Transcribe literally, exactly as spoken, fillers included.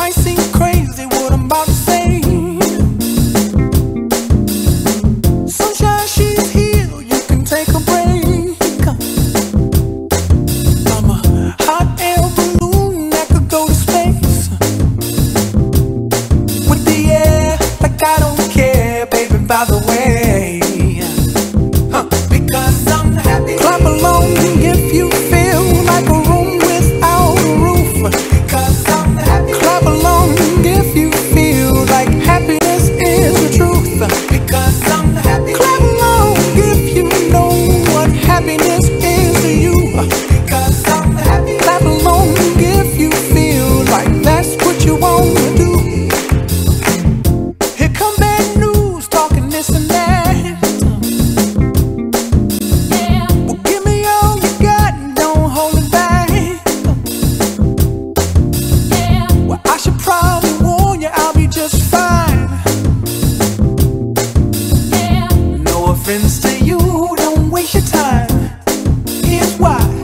might seem crazy what I'm about to say. Sunshine, she's here, you can take a break. I'm a hot air balloon that could go to space with the air, like I don't care, baby, by the way. Huh. Because I'm happy. Clap along if you feel like a room without a roof. Because I'm happy. Clap along if you feel like happiness is the truth. Because I'm happy. Clap along if you know what happiness is to you. Because I'm happy. Clap along if you feel like that's what you want to do. Here come bad news, talking this and that. Well, give me all you got and don't hold it back. Well, I should probably warn you, I'll be just fine. No offense to you, don't waste your time. Here's why.